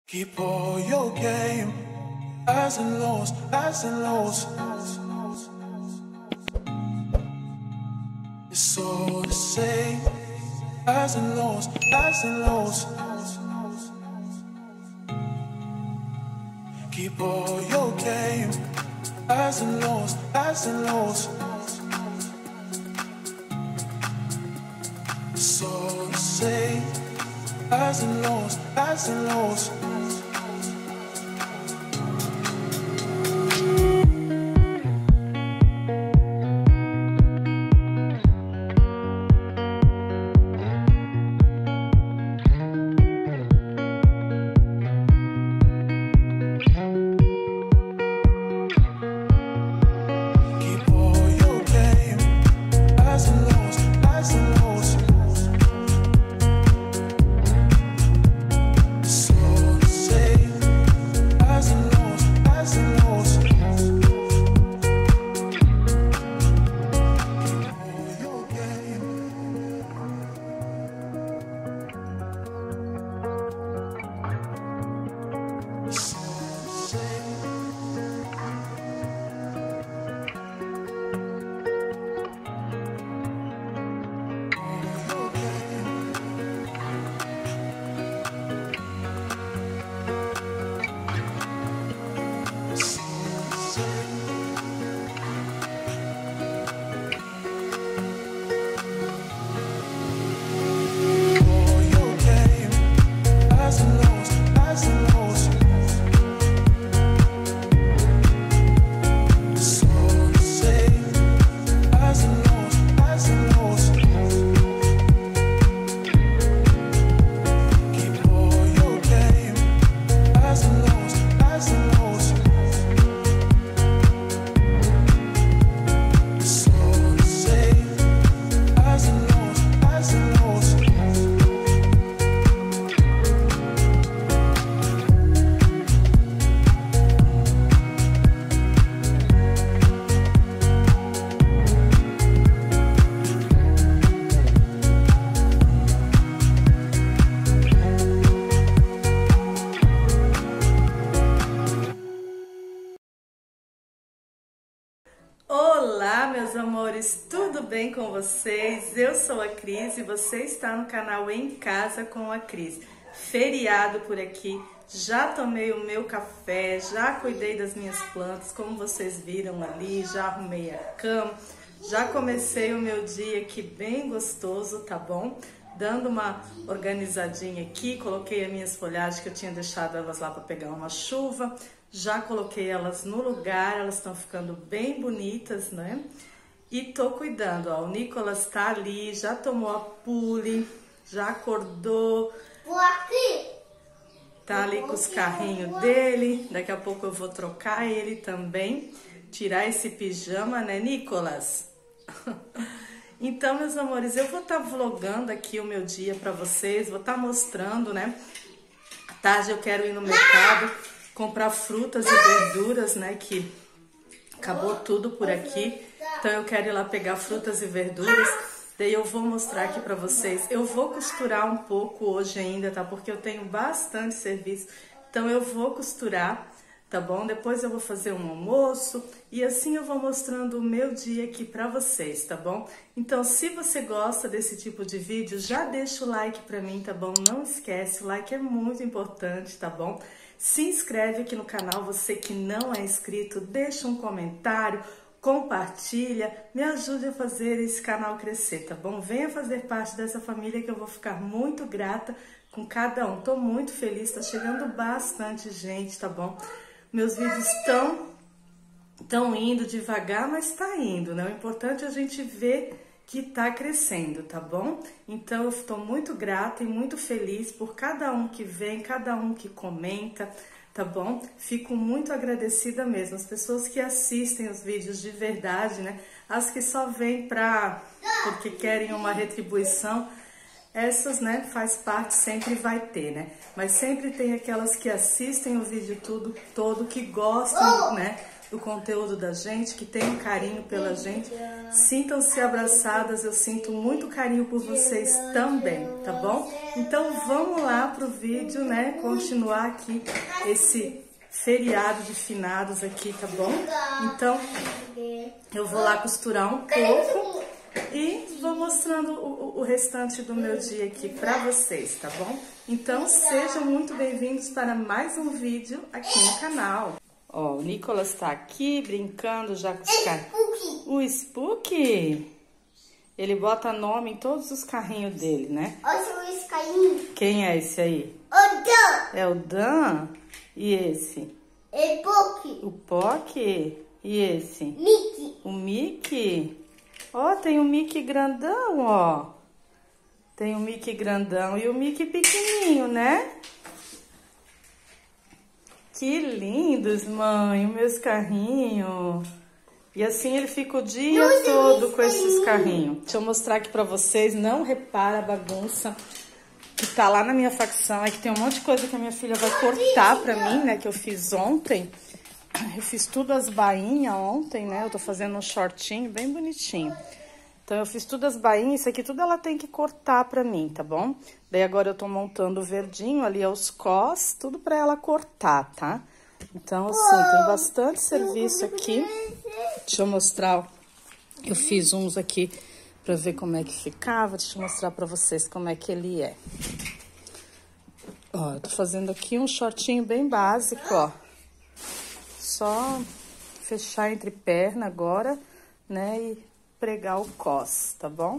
Keep all your game, highs and lows, highs and lows. It's all the same, highs and lows, highs and lows. Keep all your game, highs and lows, highs and lows. It's all the same, highs and lows, highs and lows. Olá, meus amores, tudo bem com vocês? Eu sou a Cris e você está no canal Em Casa com a Cris. Feriado por aqui, já tomei o meu café, já cuidei das minhas plantas, como vocês viram ali, já arrumei a cama, já comecei o meu dia aqui bem gostoso, tá bom? Dando uma organizadinha aqui, coloquei as minhas folhagens que eu tinha deixado elas lá para pegar uma chuva. Já coloquei elas no lugar, elas estão ficando bem bonitas, né? E tô cuidando, ó, o Nicolas tá ali, já tomou a pule, já acordou. Vou aqui. Tá ali com os carrinhos dele, daqui a pouco eu vou trocar ele também, tirar esse pijama, né, Nicolas? Então, meus amores, eu vou estar vlogando aqui o meu dia pra vocês, vou estar mostrando, né? À tarde eu quero ir no mercado comprar frutas e verduras, né, que acabou tudo por aqui, então eu quero ir lá pegar frutas e verduras, daí eu vou mostrar aqui pra vocês. Eu vou costurar um pouco hoje ainda, tá, porque eu tenho bastante serviço, então eu vou costurar, tá bom? Depois eu vou fazer um almoço e assim eu vou mostrando o meu dia aqui pra vocês, tá bom? Então, se você gosta desse tipo de vídeo, já deixa o like pra mim, tá bom? Não esquece, o like é muito importante, tá bom? Se inscreve aqui no canal, você que não é inscrito, deixa um comentário, compartilha, me ajude a fazer esse canal crescer, tá bom? Venha fazer parte dessa família que eu vou ficar muito grata com cada um. Tô muito feliz, tá chegando bastante gente, tá bom? Meus vídeos estão indo devagar, mas tá indo, né? O importante é a gente ver que tá crescendo, tá bom? Então eu estou muito grata e muito feliz por cada um que vem, cada um que comenta, tá bom? Fico muito agradecida mesmo, as pessoas que assistem os vídeos de verdade, né? As que só vêm porque querem uma retribuição, essas, né, faz parte, sempre vai ter, né? Mas sempre tem aquelas que assistem o vídeo todo, que gostam, né, do conteúdo da gente, que tem um carinho pela gente. Sintam-se abraçadas, eu sinto muito carinho por vocês também, tá bom? Então vamos lá pro vídeo, né? Continuar aqui esse feriado de finados aqui, tá bom? Então eu vou lá costurar um pouco e vou mostrando o restante do meu dia aqui pra vocês, tá bom? Então sejam muito bem-vindos para mais um vídeo aqui no canal. Ó, o Nicolas tá aqui brincando já com os carrinhos. O Spooky? Ele bota nome em todos os carrinhos dele, né? Olha esse carrinho. Quem é esse aí? O Dan. É o Dan? E esse? É Pocky. O Pocky? E esse? Mickey. O Mickey? Ó, tem o Mickey grandão, ó. Tem o Mickey grandão e o Mickey pequenininho, né? Que lindos, mãe, os meus carrinhos. E assim ele fica o dia todo com esses carrinhos. Deixa eu mostrar aqui pra vocês. Não repara a bagunça que tá lá na minha facção. É que tem um monte de coisa que a minha filha vai cortar pra mim, né? Que eu fiz ontem. Eu fiz tudo as bainhas ontem, né? Eu tô fazendo um shortinho bem bonitinho. Então eu fiz tudo as bainhas. Isso aqui tudo ela tem que cortar pra mim, tá bom? Daí agora eu tô montando o verdinho, ali é os cós, tudo pra ela cortar, tá? Então assim, tem bastante serviço aqui. Deixa eu mostrar, ó. Eu fiz uns aqui pra ver como é que ficava. Deixa eu mostrar pra vocês como é que ele é. Ó, eu tô fazendo aqui um shortinho bem básico, ó. Só fechar entre perna agora, né, e pregar o cós, tá bom?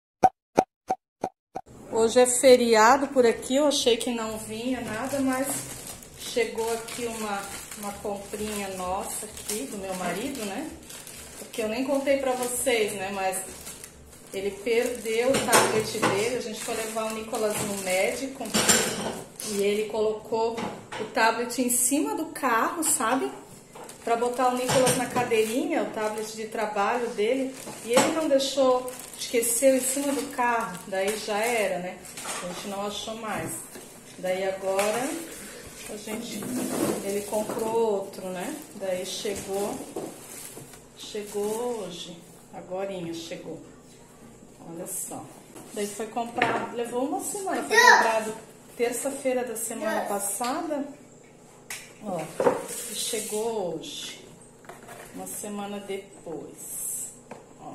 Hoje é feriado por aqui, eu achei que não vinha nada, mas chegou aqui uma comprinha nossa aqui, do meu marido, né? Porque eu nem contei pra vocês, né, mas ele perdeu o tablet dele, a gente foi levar o Nicolas no médico e ele colocou o tablet em cima do carro, sabe? Pra botar o Nicolas na cadeirinha, o tablet de trabalho dele, e ele não deixou, esqueceu em cima do carro, daí já era, né? A gente não achou mais. Daí agora ele comprou outro, né? Daí chegou hoje, agorinha chegou. Olha só. Daí foi comprado, levou uma semana, foi comprado terça-feira da semana passada. Ó, e chegou hoje, uma semana depois, ó,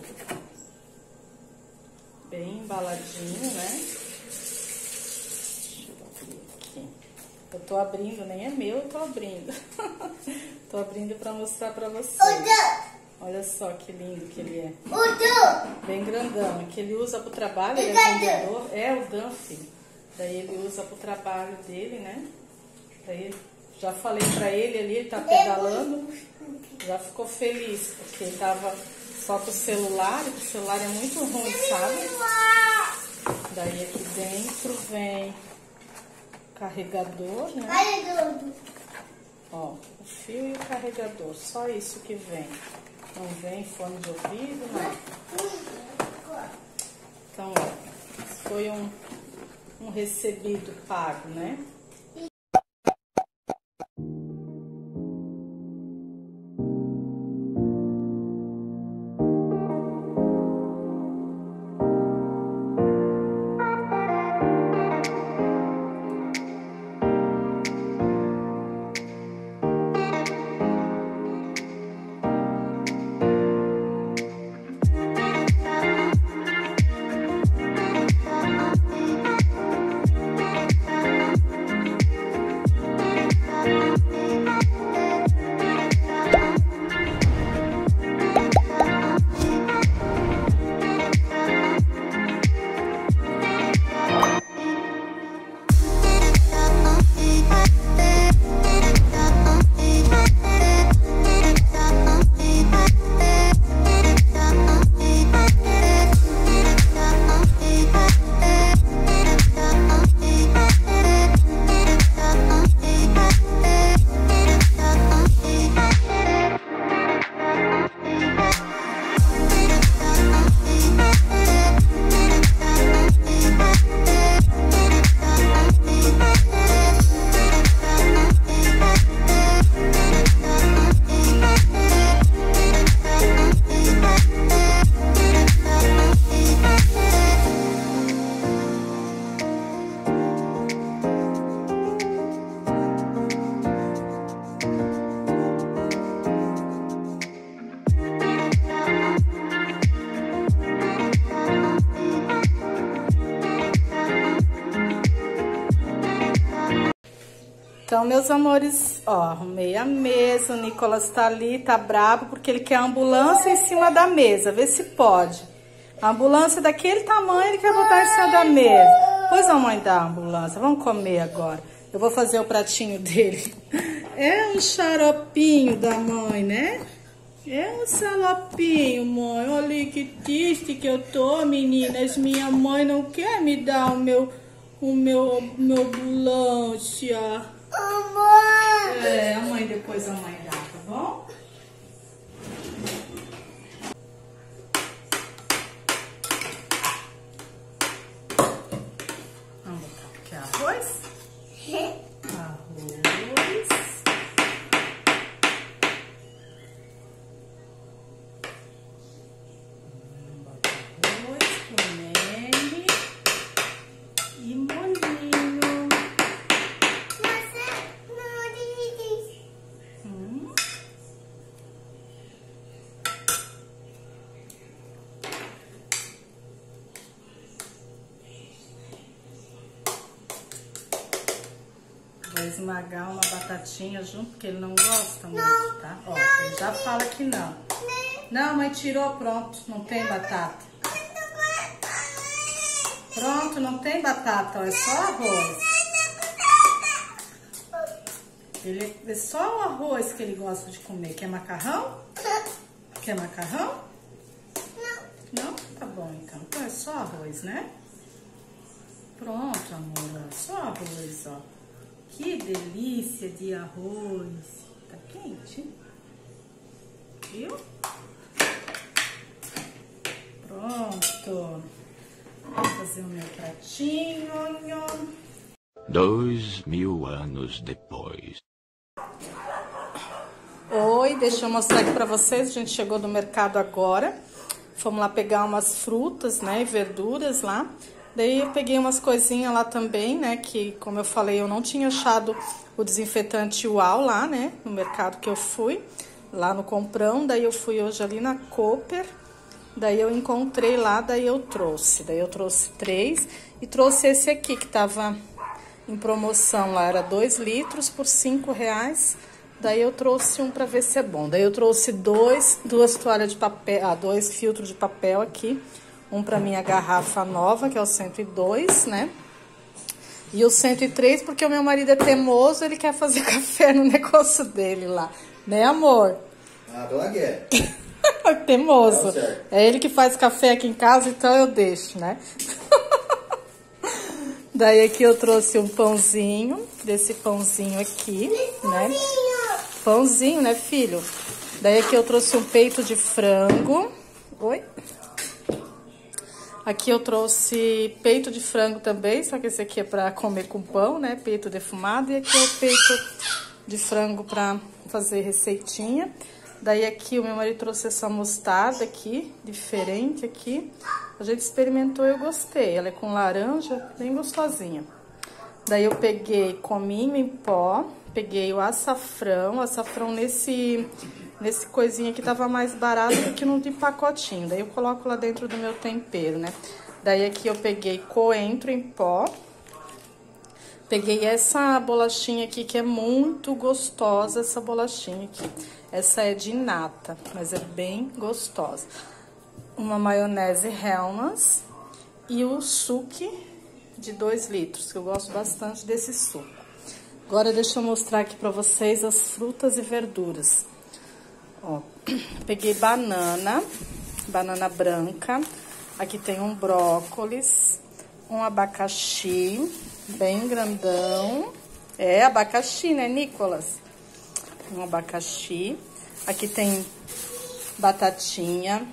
bem embaladinho, né? Deixa eu abrir aqui. Eu tô abrindo, nem é meu, eu tô abrindo. Tô abrindo pra mostrar pra vocês. Olha só que lindo que ele é. Bem grandão, que ele usa pro trabalho, ele é vendedor. É o Dan, filho. Daí ele usa pro trabalho dele, né? Daí já falei pra ele tá pedalando, já ficou feliz, porque ele tava só com o celular, e o celular é muito ruim, sabe? Daí aqui dentro vem o carregador, né? Ó, o fio e o carregador, só isso que vem. Não vem fone de ouvido, nada. Então, ó, foi um recebido pago, né? Então, meus amores, ó, arrumei a mesa, o Nicolas tá ali, tá bravo, porque ele quer a ambulância em cima da mesa, vê se pode. A ambulância daquele tamanho ele quer botar em cima da mesa. Pois a mãe da ambulância, vamos comer agora. Eu vou fazer o pratinho dele. É um xaropinho da mãe, né? É um xaropinho, mãe. Olha que triste que eu tô, meninas. Minha mãe não quer me dar o meu ambulância. É, a mãe depois a mãe dá, tá bom? Vamos botar aqui arroz. Arroz. Bota arroz com mel e molhinho. Vou esmagar uma batatinha junto, porque ele não gosta muito, tá? Ó, ele já fala que não. Não, mãe tirou, pronto, não tem batata. Pronto, não tem batata, ó, é só arroz. É só o arroz que ele gosta de comer. Quer macarrão? Quer macarrão? Não. Não? Tá bom, então. Então é só arroz, né? Pronto, amor, ó, só arroz, ó. Que delícia de arroz. Tá quente? Viu? Pronto. Vou fazer o meu pratinho. 2000 anos depois. Oi, deixa eu mostrar aqui pra vocês. A gente chegou do mercado agora. Fomos lá pegar umas frutas, né, e verduras lá. Daí eu peguei umas coisinhas lá também, né, que como eu falei, eu não tinha achado o desinfetante Uau lá, né, no mercado que eu fui, lá no Comprão. Daí eu fui hoje ali na Cooper, daí eu encontrei lá, daí eu trouxe. Daí eu trouxe 3 e trouxe esse aqui que tava em promoção lá, era 2 litros por R$5. Daí eu trouxe um pra ver se é bom. Daí eu trouxe duas toalhas de papel, 2 filtros de papel aqui. Um pra minha garrafa nova, que é o 102, né? E o 103, porque o meu marido é teimoso, ele quer fazer café no negócio dele lá. Né, amor? Ah, pela guerra. Teimoso. Tá certo. É ele que faz café aqui em casa, então eu deixo, né? Daí aqui eu trouxe um pãozinho, desse pãozinho aqui, né? Pãozinho, né, filho? Daí aqui eu trouxe um peito de frango. Oi? Aqui eu trouxe peito de frango também, só que esse aqui é pra comer com pão, né? Peito defumado. E aqui é o peito de frango pra fazer receitinha. Daí aqui o meu marido trouxe essa mostarda aqui, diferente aqui. A gente experimentou e eu gostei. Ela é com laranja, bem gostosinha. Daí eu peguei cominho em pó, peguei o açafrão nesse coisinha aqui tava mais barato do que no de pacotinho. Daí eu coloco lá dentro do meu tempero, né? Daí aqui eu peguei coentro em pó. Peguei essa bolachinha aqui, que é muito gostosa, essa bolachinha aqui. Essa é de nata, mas é bem gostosa. Uma maionese Hellmann's e o suco de 2 litros, que eu gosto bastante desse suco. Agora deixa eu mostrar aqui pra vocês as frutas e verduras. Ó, peguei banana branca. Aqui tem um brócolis, um abacaxi, bem grandão. É abacaxi, né, Nicolas? Um abacaxi. Aqui tem batatinha,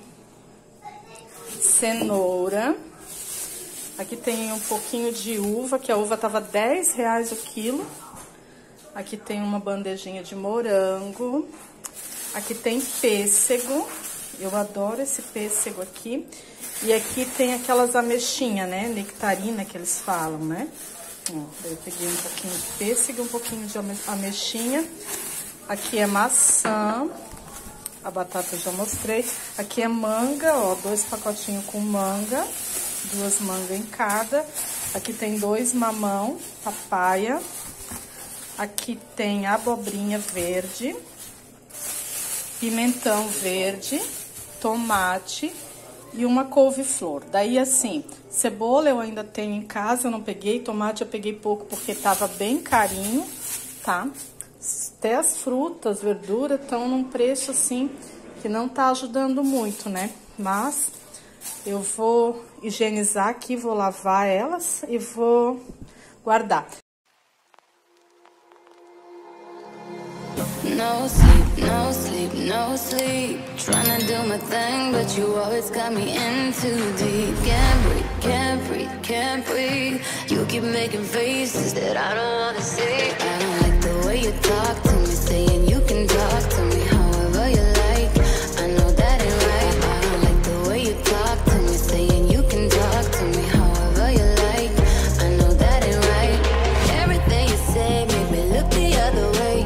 cenoura. Aqui tem um pouquinho de uva, que a uva tava R$10 o quilo. Aqui tem uma bandejinha de morango. Aqui tem pêssego. Eu adoro esse pêssego aqui. E aqui tem aquelas ameixinhas, né? Nectarina que eles falam, né? Ó, eu peguei um pouquinho de pêssego, um pouquinho de ameixinha. Aqui é maçã. A batata eu já mostrei. Aqui é manga, ó. 2 pacotinhos com manga. 2 mangas em cada. Aqui tem 2 mamão, papaya. Aqui tem abobrinha verde, pimentão verde, tomate e uma couve-flor. Daí, assim, cebola eu ainda tenho em casa, eu não peguei. Tomate eu peguei pouco porque tava bem carinho, tá? Até as frutas, verduras estão num preço, assim, que não tá ajudando muito, né? Mas eu vou higienizar aqui, vou lavar elas e vou guardar. No sleep, no sleep, no sleep. Trying to do my thing, but you always got me in too deep. Can't breathe, can't breathe, can't breathe. You keep making faces that I don't wanna see. I don't like the way you talk to me, saying you can talk to me however you like. I know that ain't right. I don't like the way you talk to me, saying you can talk to me however you like. I know that ain't right. Everything you say make me look the other way.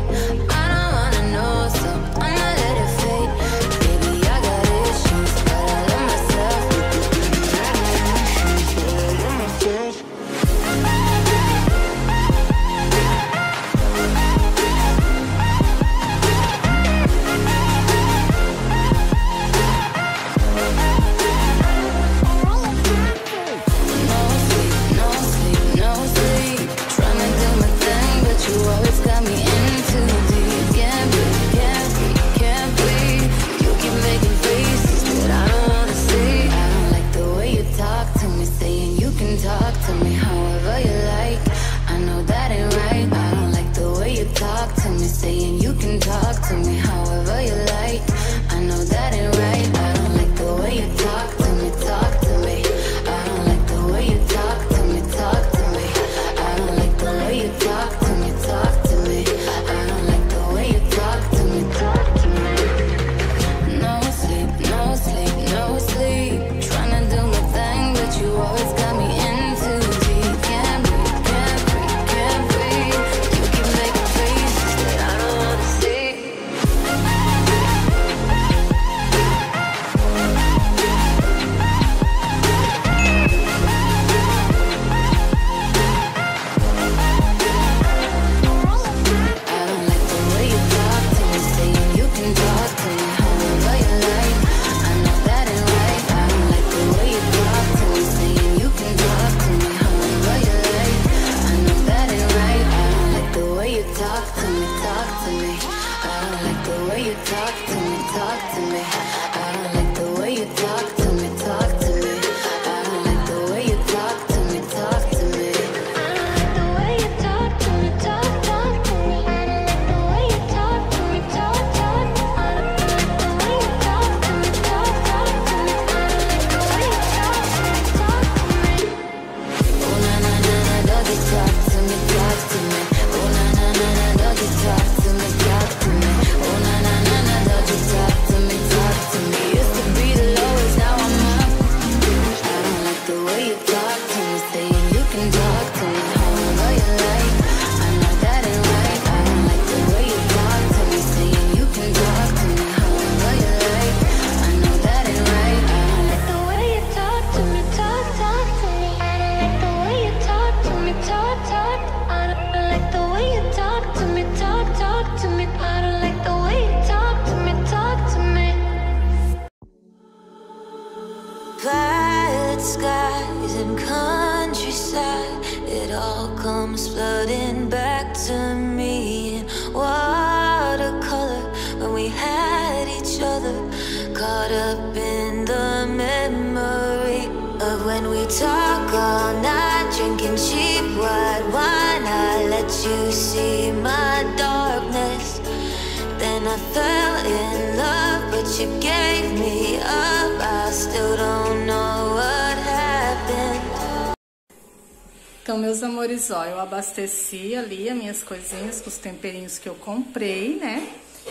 Então, meus amores, ó, eu abasteci ali as minhas coisinhas com os temperinhos que eu comprei, né?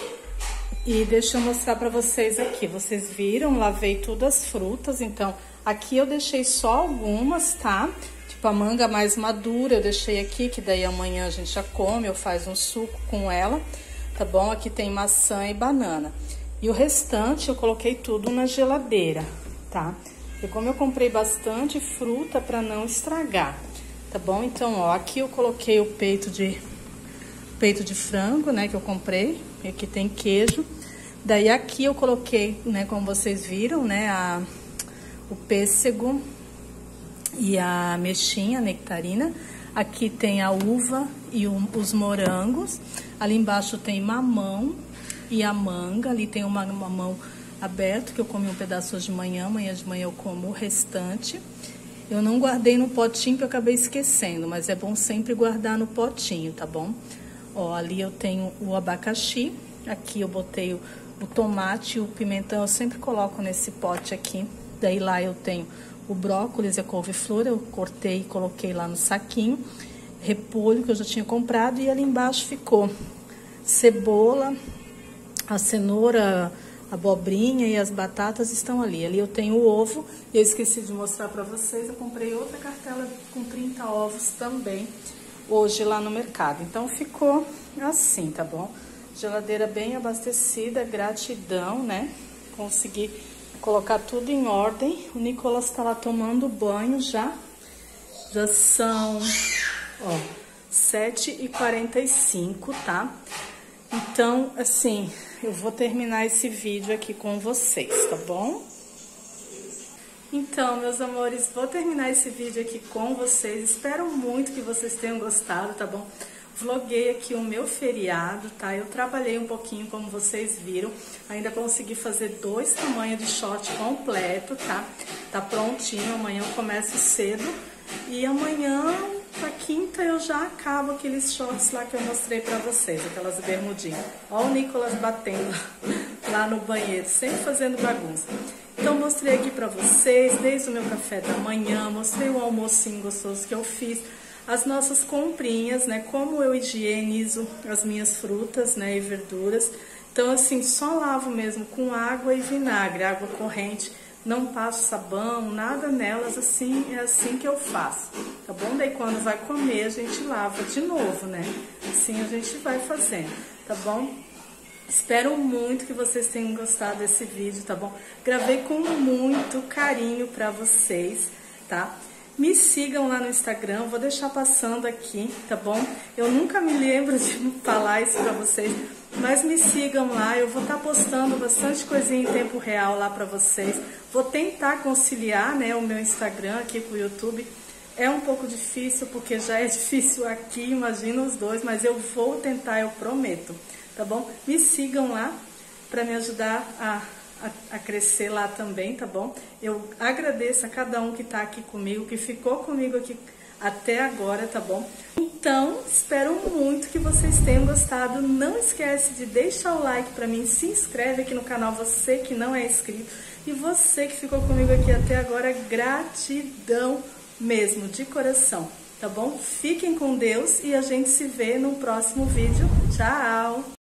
E deixa eu mostrar pra vocês aqui. Vocês viram, lavei todas as frutas, então aqui eu deixei só algumas, tá? Tipo a manga mais madura eu deixei aqui, que daí amanhã a gente já come, eu faço um suco com ela, tá bom? Aqui tem maçã e banana. E o restante eu coloquei tudo na geladeira, tá? E como eu comprei bastante fruta pra não estragar, tá bom? Então, ó, aqui eu coloquei o peito peito de frango, né, que eu comprei. E aqui tem queijo. Daí aqui eu coloquei, né, como vocês viram, né, o pêssego e a ameixinha, a nectarina. Aqui tem a uva e os morangos. Ali embaixo tem mamão e a manga. Ali tem uma mamão aberto, que eu comi um pedaço hoje de manhã. Amanhã de manhã eu como o restante. Eu não guardei no potinho, que eu acabei esquecendo, mas é bom sempre guardar no potinho, tá bom? Ó, ali eu tenho o abacaxi. Aqui eu botei o tomate e o pimentão, eu sempre coloco nesse pote aqui. Daí lá eu tenho o brócolis e a couve-flor, eu cortei e coloquei lá no saquinho. Repolho, que eu já tinha comprado, e ali embaixo ficou cebola, a cenoura, a abobrinha e as batatas estão ali. Ali eu tenho o ovo, e eu esqueci de mostrar pra vocês, eu comprei outra cartela com 30 ovos também, hoje lá no mercado. Então ficou assim, tá bom? Geladeira bem abastecida, gratidão, né? Consegui colocar tudo em ordem. O Nicolas tá lá tomando banho já. Já são, ó, 7h45, tá? Então, assim, eu vou terminar esse vídeo aqui com vocês, tá bom? Então, meus amores, vou terminar esse vídeo aqui com vocês. Espero muito que vocês tenham gostado, tá bom? Vloguei aqui o meu feriado, tá? Eu trabalhei um pouquinho, como vocês viram. Ainda consegui fazer 2 tamanhos de short completo, tá? Tá prontinho, amanhã eu começo cedo. E amanhã, pra quinta, eu já acabo aqueles shorts lá que eu mostrei pra vocês, aquelas bermudinhas. Ó o Nicolas batendo lá no banheiro, sempre fazendo bagunça. Então, mostrei aqui pra vocês, desde o meu café da manhã, mostrei o almocinho gostoso que eu fiz, as nossas comprinhas, né, como eu higienizo as minhas frutas, né, e verduras. Então, assim, só lavo mesmo com água e vinagre, água corrente, não passo sabão, nada nelas, assim, é assim que eu faço, tá bom? Daí, quando vai comer, a gente lava de novo, né, assim a gente vai fazendo, tá bom? Espero muito que vocês tenham gostado desse vídeo, tá bom? Gravei com muito carinho pra vocês, tá? Me sigam lá no Instagram, vou deixar passando aqui, tá bom? Eu nunca me lembro de falar isso pra vocês, mas me sigam lá, eu vou estar postando bastante coisinha em tempo real lá pra vocês. Vou tentar conciliar, né, o meu Instagram aqui com o YouTube. É um pouco difícil, porque já é difícil aqui, imagina os dois, mas eu vou tentar, eu prometo, tá bom? Me sigam lá pra me ajudar a crescer lá também, tá bom? Eu agradeço a cada um que tá aqui comigo, que ficou comigo aqui até agora, tá bom? Então, espero muito que vocês tenham gostado. Não esquece de deixar o like pra mim, se inscreve aqui no canal, você que não é inscrito. E você que ficou comigo aqui até agora, gratidão mesmo, de coração, tá bom? Fiquem com Deus e a gente se vê no próximo vídeo. Tchau!